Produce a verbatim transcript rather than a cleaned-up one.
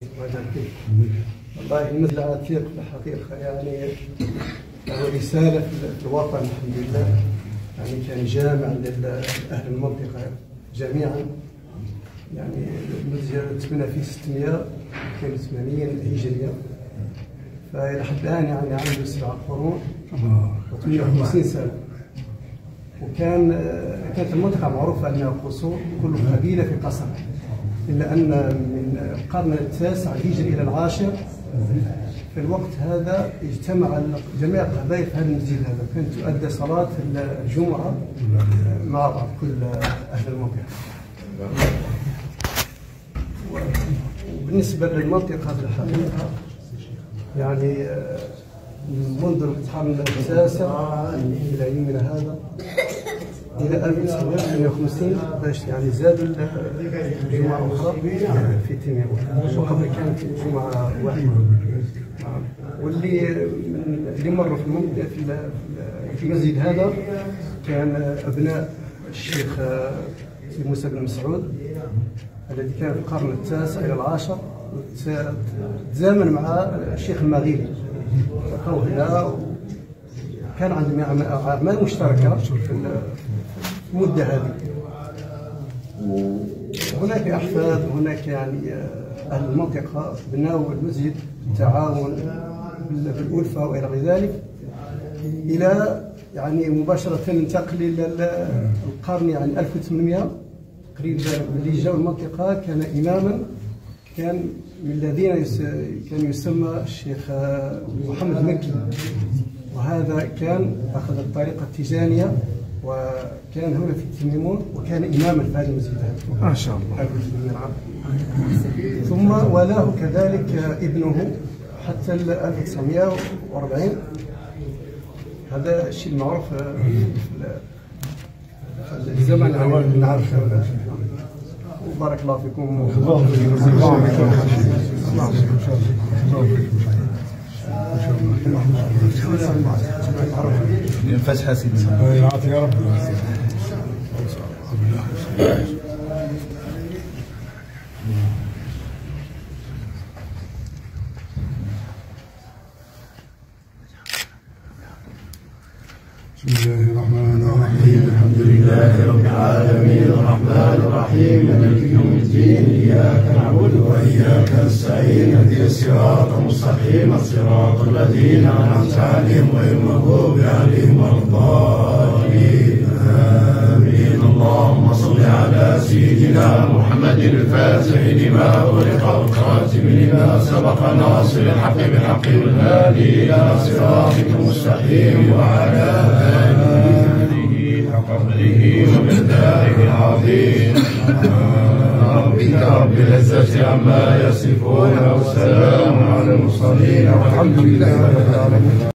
والله المثل عتيق في الحقيقة، يعني له رسالة في الوطن الحمد لله. يعني كان جامع لأهل المنطقة جميعا. يعني المسجد تبنى في ستمائة واثنين وثمانين هجرية، فإلى حد الآن يعني عنده سبع قرون وثمانية وخمسين سنة. وكان كانت المنطقة معروفة أنها قصور، كل قبيلة في قصر، إلا أن من القرن التاسع الهجري إلى العاشر في الوقت هذا اجتمع جميع القبائل في هذا المسجد هذا، كانت تؤدى صلاة الجمعة مع بعض كل أهل المنطقة. وبالنسبة للمنطقة في الحقيقة يعني منذ القرن التاسع إلى يومنا هذا إلى ألف وتسعمائة وثمانية وخمسين باش يعني زادوا الجمعة أخرى في تيمير، وقبل كانت جمعة واحدة. واللي اللي مروا في المنطقة في المسجد هذا كان أبناء الشيخ موسى بن مسعود الذي كان في القرن التاسع إلى العاشر، تزامن مع الشيخ المغيلي، بقوا هنا وكان عندهم أعمال مشتركة في المدة هذه. وهناك أحفاد وهناك يعني أهل المنطقة بناوا المسجد بالتعاون بالألفة وإلى غير ذلك، إلى يعني مباشرة ننتقل إلى القرن يعني ألف وثمانمائة تقريبا. اللي جاء المنطقة كان إماما، كان من الذين كان يسمى الشيخ محمد مكي، وهذا كان أخذ الطريقة التيجانية وكان هنا في التميمون، وكان إماما في هذا المسجد هذا ما شاء الله. ثم ولاه كذلك ابنه حتى ألف وتسعمائة وأربعين. هذا الشيء المعروف في الزمن اللي نعرف. وبارك الله فيكم. الفتحة سيدي. يا رب. بسم الله الرحمن الرحيم. الحمد لله رب العالمين الرحمن الرحيم مالك يوم الدين. إياك نعبد وإياك نستعين اهدنا الصراط المستقيم صراط الذين أنعمت عليهم غير المغضوب عليهم ولا الضالين. آمين. اللهم صل على سيدنا محمد الفاتح لما أغلق والخاتم لما سبق ناصر الحق بالحق والهادي إلى صراطك المستقيم وعلى آله وقدره ومقداره العظيم. ربك رب العزة عما يصفون وسلام على المرسلين والحمد لله رب العالمين.